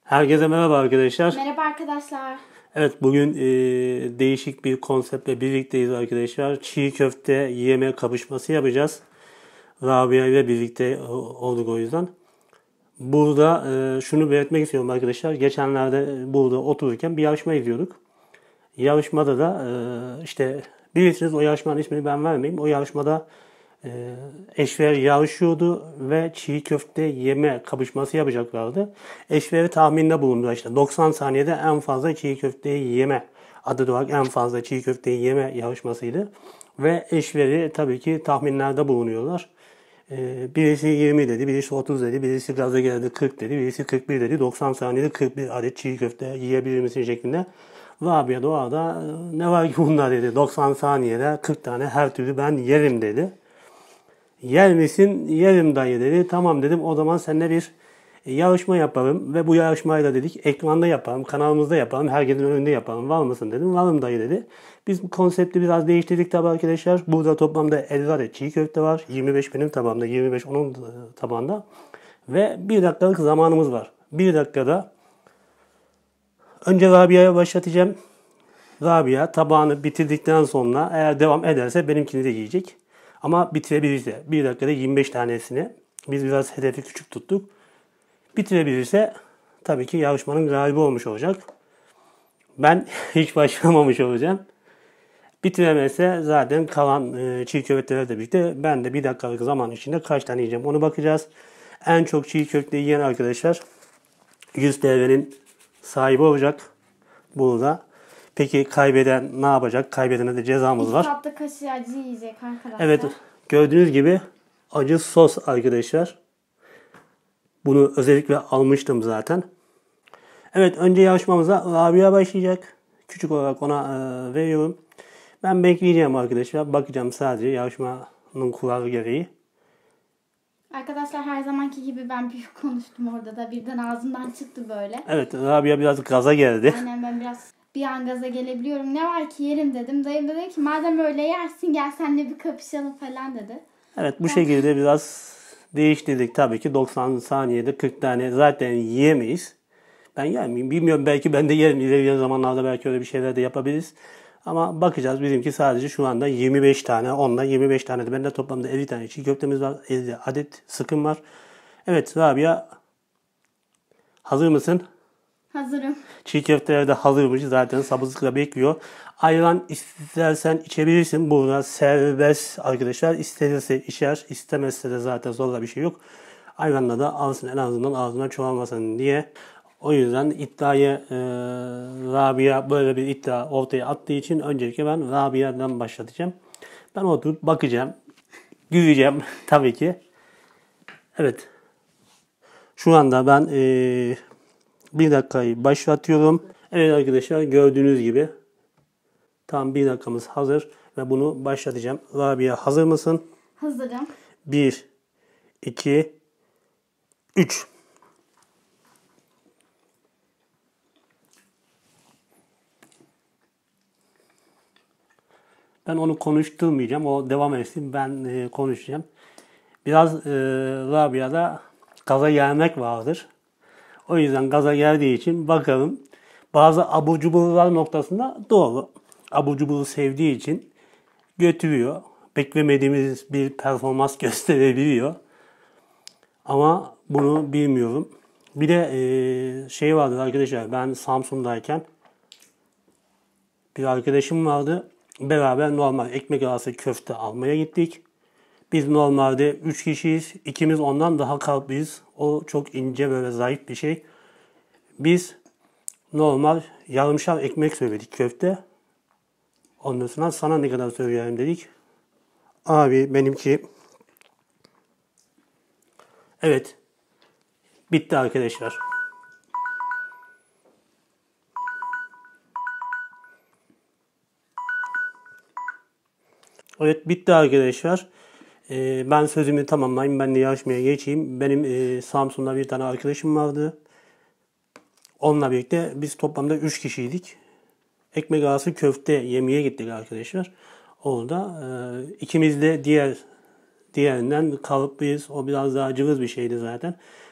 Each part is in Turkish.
Herkese merhaba arkadaşlar. Merhaba arkadaşlar. Evet bugün değişik bir konseptle birlikteyiz arkadaşlar. Çiğ köfte yeme kapışması yapacağız. Rabia ile birlikte olduk o yüzden. Burada şunu belirtmek istiyorum arkadaşlar. Geçenlerde burada otururken bir yarışma izliyorduk. Yarışmada da işte bilirsiniz o yarışmanın ismini ben vermeyeyim. O yarışmada eşver yarışıyordu ve çiğ köfte yeme kapışması yapacaklardı. Eşveri tahminde bulundu işte 90 saniyede en fazla çiğ köfteyi yeme adı olarak en fazla çiğ köfteyi yeme yarışmasıydı. Ve eşveri tabii ki tahminlerde bulunuyorlar. Birisi 20 dedi, birisi 30 dedi, birisi gaza geldi 40 dedi, birisi 41 dedi. 90 saniyede 41 adet çiğ köfte yiyebilir misin şeklinde. Rabia doğada ne var ki bunda dedi. 90 saniyede 40 tane her türlü ben yerim dedi. Yer misin? Yerim dayı dedi. Tamam dedim. O zaman seninle bir yarışma yapalım. Ve bu yarışmayı da dedik ekranda yapalım. Kanalımızda yapalım. Herkesin önünde yapalım. Var mısın dedim. Varım dayı dedi. Biz bu konsepti biraz değiştirdik tabi arkadaşlar. Burada toplamda 50 adet çiğ köfte var. 25 benim tabağımda. 25 onun tabağında. Ve 1 dakikalık zamanımız var. 1 dakikada önce Rabia'ya başlatacağım. Rabia tabağını bitirdikten sonra eğer devam ederse benimkini de yiyecek. Ama bitirebilirse 1 dakikada 25 tanesini biz biraz hedefi küçük tuttuk. Bitirebilirse tabii ki yarışmanın galibi olmuş olacak. Ben hiç başlamamış olacağım. Bitiremezse zaten kalan çiğ köftelerle birlikte ben de 1 dakikalık zaman içinde kaç tane yiyeceğim onu bakacağız. En çok çiğ köfte yiyen arkadaşlar 100 TL'nin sahibi olacak burada. Peki kaybeden ne yapacak? Kaybedene de cezamız var. İlk tatlı kaşığı acı yiyecek arkadaşlar. Evet gördüğünüz gibi acı sos arkadaşlar. Bunu özellikle almıştım zaten. Evet önce yarışmamıza Rabia başlayacak. Küçük olarak ona veriyorum. Ben bekleyeceğim arkadaşlar. Bakacağım sadece yarışmanın kuralı gereği. Arkadaşlar her zamanki gibi ben büyük konuştum orada da. Birden ağzımdan çıktı böyle. Evet Rabia biraz gaza geldi. Aynen ben biraz bir an gaza gelebiliyorum. Ne var ki yerim dedim. Dayım da dedi ki madem öyle yersin gel senle bir kapışalım falan dedi. Evet bu şekilde biraz değiştirdik. Tabii ki 90 saniyede 40 tane zaten yiyemeyiz. Ben yer miyim bilmiyorum. Belki ben de yerim. İlerleyen zamanlarda belki öyle bir şeyler de yapabiliriz. Ama bakacağız. Bizimki sadece şu anda 25 tane. Onunla 25 tane de. Bende toplamda 50 tane çiğ köftemiz var. 50 adet sıkım var. Evet Rabia hazır mısın? Hazırım. Çiğ köfteler de hazırmış. Zaten sabırsızlıkla bekliyor. Ayran istersen içebilirsin. Burada serbest arkadaşlar. İsterse içer. İstemezse de zaten zorla bir şey yok. Ayranla da alsın en azından ağzına çoğalmasın diye. O yüzden iddiayı Rabia böyle bir iddia ortaya attığı için öncelikle ben Rabia'dan başlatacağım. Ben oturup bakacağım. Güleceğim tabii ki. Evet. Şu anda ben 1 dakikayı başlatıyorum. Evet arkadaşlar gördüğünüz gibi tam 1 dakikamız hazır ve bunu başlatacağım. Rabia hazır mısın? Hazırım. 1, 2, 3. Ben onu konuşturmayacağım. O devam etsin. Ben konuşacağım. Biraz Rabia'da gaza gelmek vardır. O yüzden gaza geldiği için bakalım. Bazı abur cuburlar noktasında doğru. Abur cuburu sevdiği için götürüyor. Beklemediğimiz bir performans gösterebiliyor. Ama bunu bilmiyorum. Bir de şey vardı arkadaşlar. Ben Samsun'dayken bir arkadaşım vardı. Beraber normal ekmek arası köfte almaya gittik. Biz normalde 3 kişiyiz. İkimiz ondan daha kalplıyız. O çok ince böyle zayıf bir şey. Biz normal yarımşar ekmek söyledik köfte. Ondan sonra sana ne kadar söyleyelim dedik. Abi benimki evet bitti arkadaşlar. Evet bitti arkadaşlar. Ben sözümü tamamlayayım. Ben de yarışmaya geçeyim. Benim Samsun'da bir tane arkadaşım vardı. Onunla birlikte biz toplamda 3 kişiydik. Ekmek arası köfte yemeye gittik arkadaşlar. Orada ikimiz de diğerinden kalıplıyız. O biraz daha cılız bir şeydi zaten.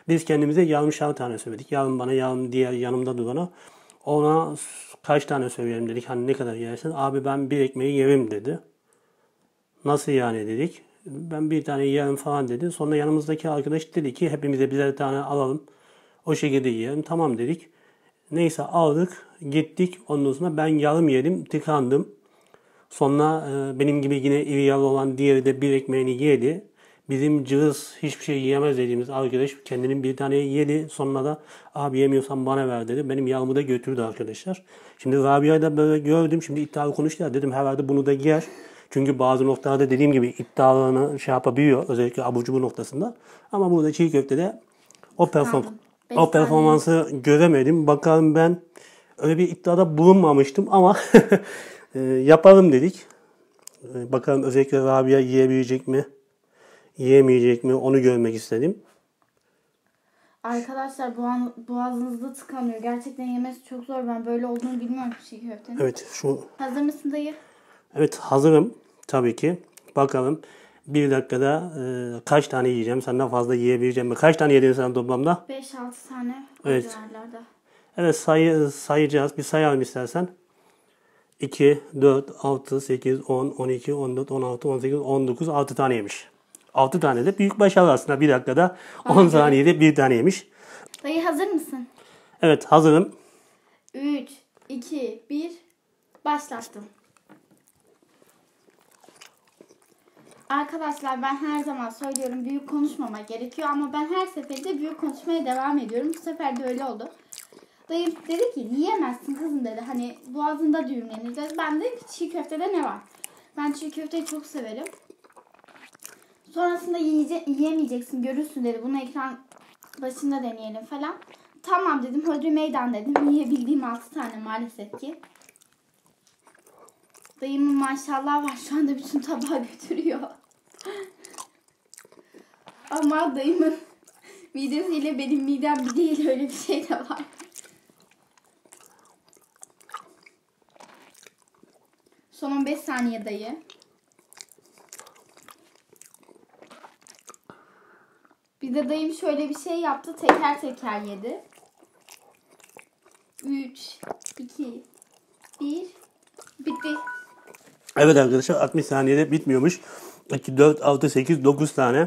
Biz kendimize yarımşar tane söyledik. Yarım bana, yarım diğer yanımda durana. Ona kaç tane söyleyelim dedik. Hani ne kadar yersin? Abi ben bir ekmeği yerim dedi. Nasıl yani dedik. Ben bir tane yerim falan dedi. Sonra yanımızdaki arkadaş dedi ki hepimize birer tane alalım. O şekilde yiyelim. Tamam dedik. Neyse aldık. Gittik. Ondan sonra ben yarım yedim. Tıkandım. Sonra benim gibi yine iri yarı olan diğeri de bir ekmeğini yedi. Bizim cılız hiçbir şey yiyemez dediğimiz arkadaş kendinin bir tane yedi. Sonra da abi yemiyorsan bana ver dedi. Benim yağımı da götürdü arkadaşlar. Şimdi Rabia'yı da böyle gördüm. Şimdi iddialı konuştular. Dedim herhalde bunu da yer. Çünkü bazı noktalarda dediğim gibi iddialarını şey yapabiliyor. Özellikle abur cubur noktasında. Ama burada çiğ köftede o performansı göremedim. Bakalım ben öyle bir iddiada bulunmamıştım ama yapalım dedik. Bakalım özellikle Rabia yiyebilecek mi? Yiyemeyecek mi? Onu görmek istedim. Arkadaşlar boğazınızda tıkanıyor. Gerçekten yemesi çok zor. Ben böyle olduğunu bilmiyorum çiğ köftenin. Evet Hazır mısın dayı? Evet hazırım tabii ki. Bakalım bir dakikada kaç tane yiyeceğim? Senden fazla yiyebileceğim mi? Kaç tane yedin sen toplamda? 5-6 tane. Evet. Civarlarda. Evet sayacağız. Bir sayalım istersen. 2, 4, 6, 8, 10, 12, 14, 16, 18, 19, 6 tane yemiş. 6 tane de büyük başarı aslında. Bir dakikada 10 saniyede bir tane yemiş. Dayı hazır mısın? Evet hazırım. 3, 2, 1. Başlattım. Arkadaşlar ben her zaman söylüyorum büyük konuşmama gerekiyor ama ben her seferinde büyük konuşmaya devam ediyorum. Bu sefer de öyle oldu. Dayım dedi ki yiyemezsin kızım dedi. Hani boğazında düğümlenir dedi. Ben dedim ki çiğ köftede ne var? Ben çiğ köfteyi çok severim. Sonrasında yiyemeyeceksin görürsün dedi. Bunu ekran başında deneyelim falan. Tamam dedim. Hodri meydan dedim. Yiyebildiğim 6 tane maalesef ki. Dayımın maşallah var. Şu anda bütün tabağı götürüyor. Ama dayımın midesiyle benim midem bir değil. Öyle bir şey de var. Son 15 saniye dayı. Bir de dayım şöyle bir şey yaptı. Teker teker yedi. 3, 2, 1. Bitti. Evet arkadaşlar 60 saniyede bitmiyormuş. 2, 4, 6, 8, 9 tane.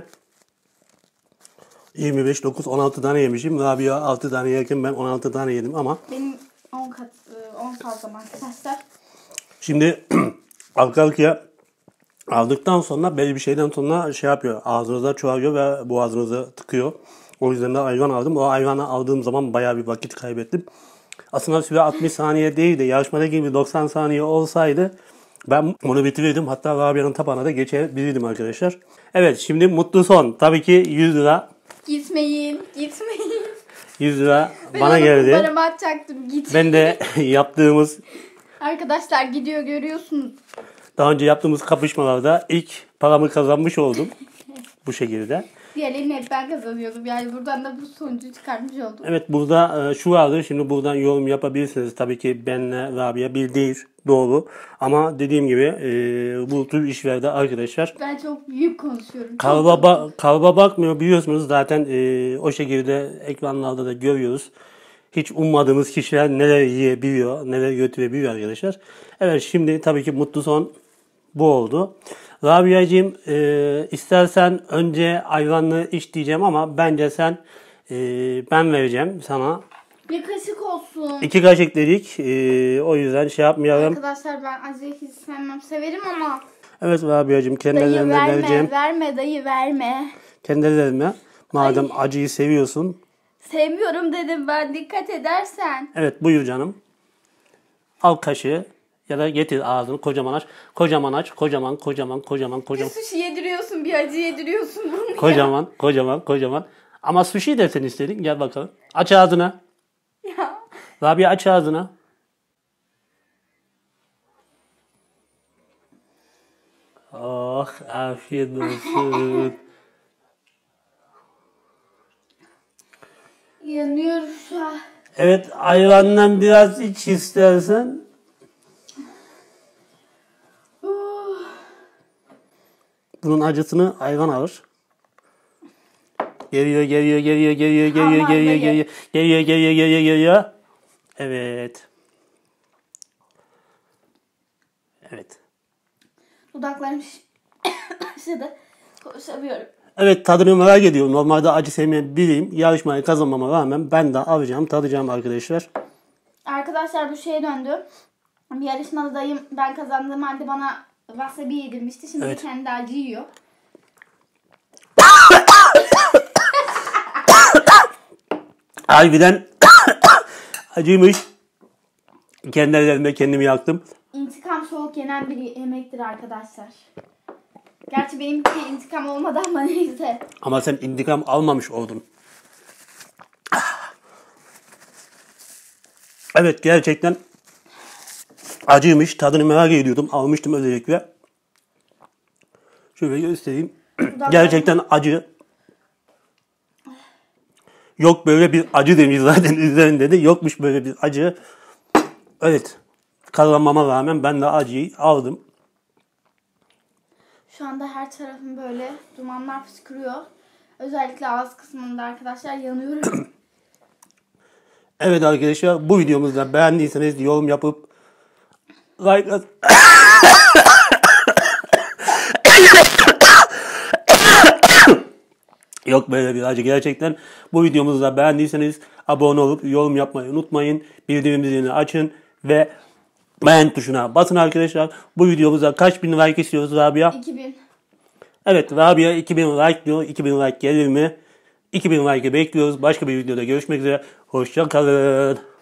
25, 9, 16 tane yemişim. Rabia 6 tane yerken ben 16 tane yedim ama. Benim 10 fazla arkadaşlar. Şimdi arka arkaya aldıktan sonra belli bir şeyden sonra şey yapıyor. Ağzınıza çoğalıyor ve boğazınıza tıkıyor. O yüzden de ayran aldım. O ayranı aldığım zaman bayağı bir vakit kaybettim. Aslında süre 60 saniye değil de yarışmadaki gibi 90 saniye olsaydı ben bunu bitirirdim. Hatta Rabia'nın tabağına da geçebilirdim arkadaşlar. Evet şimdi mutlu son. Tabii ki 100 lira. Gitmeyin. 100 lira Ben bana onu geldi. kumbarama atacaktım. Ben de yaptığımız Arkadaşlar gidiyor görüyorsunuz. daha önce yaptığımız kapışmalarda ilk paramı kazanmış oldum. Bu şekilde. Diğerlerini hep ben kazanıyordum. Yani buradan da bu sonucu çıkarmış oldum. Evet burada şu vardı. Şimdi buradan yorum yapabilirsiniz. Tabii ki benle Rabia bir değil. Doğru. Ama dediğim gibi bu tür işlerde arkadaşlar Ben çok büyük konuşuyorum. kalba bakmıyor biliyorsunuz zaten o şekilde ekranlarda da görüyoruz. Hiç ummadığımız kişiler neler yiyebiliyor, neler götürebiliyor arkadaşlar. Evet şimdi tabii ki mutlu son bu oldu. Rabia'cığım istersen önce ayranlı iç diyeceğim ama bence sen ben vereceğim sana. Bir kaşık olsun. 2 kaşık dedik. O yüzden şey yapmayalım. Arkadaşlar ben acıyı hiç sevmem. Severim ama. Evet Rabia'cığım kendi Dayı ellerime verme. vereceğim. Verme dayı verme. Kendi ellerime. Madem acıyı seviyorsun. Sevmiyorum dedim ben. Dikkat edersen. Evet buyur canım. Al kaşığı ya da getir ağzını kocaman aç. Kocaman aç. Kocaman. Bir sushi yediriyorsun, bir acı yediriyorsun bunu Kocaman. Ama sushi de sen istedin. Gel bakalım. Aç ağzını. ya. Rabia aç ağzını. Oh afiyet olsun. Yanıyorum şu an. Evet ayrandan biraz iç istersen. Bunun acısını ayran alır. Geliyor, geliyor, geliyor, geliyor, geliyor, Aman geliyor, dayı. geliyor, geliyor, geliyor, geliyor, geliyor. Evet. Evet. Dudaklarım şişti. Konuşamıyorum. Evet, tadını merak ediyorum. Normalde acı sevmeyen biriyim. Yarışmayı kazanmama rağmen ben de alacağım, tadacağım arkadaşlar. Arkadaşlar bu şeye döndü. Bir yarışmada dayım ben kazandığım halde bana wasabi yedirmişti. Şimdi Evet. kendi acı yiyor. Harbiden acıymış. Kendi ellerimle kendimi yaktım. İntikam soğuk yenen bir yemektir arkadaşlar. Gerçi benimki intikam olmadı ama neyse. Ama sen intikam almamış oldun. Evet, gerçekten acıymış. Tadını merak ediyordum. Almıştım özellikle. Şöyle göstereyim. Gerçekten acı. Yok böyle bir acı demiş zaten üzerinde de. Yokmuş böyle bir acı. Evet. Kazanmama rağmen ben de acıyı aldım. Şu anda her tarafım böyle dumanlar fışkırıyor. Özellikle ağız kısmında arkadaşlar yanıyorum. Evet arkadaşlar, bu videomuzda beğendiyseniz yorum yapıp like at. Yok böyle bir acı gerçekten. Bu videomuzda beğendiyseniz abone olup yorum yapmayı unutmayın. Bildirim zilini açın ve beğen tuşuna basın arkadaşlar. Bu videomuza kaç bin like istiyoruz Rabia? 2000. Evet, Rabia 2000 like diyor. 2000 like gelir mi? 2000 like'ı bekliyoruz. Başka bir videoda görüşmek üzere. Hoşça kalın.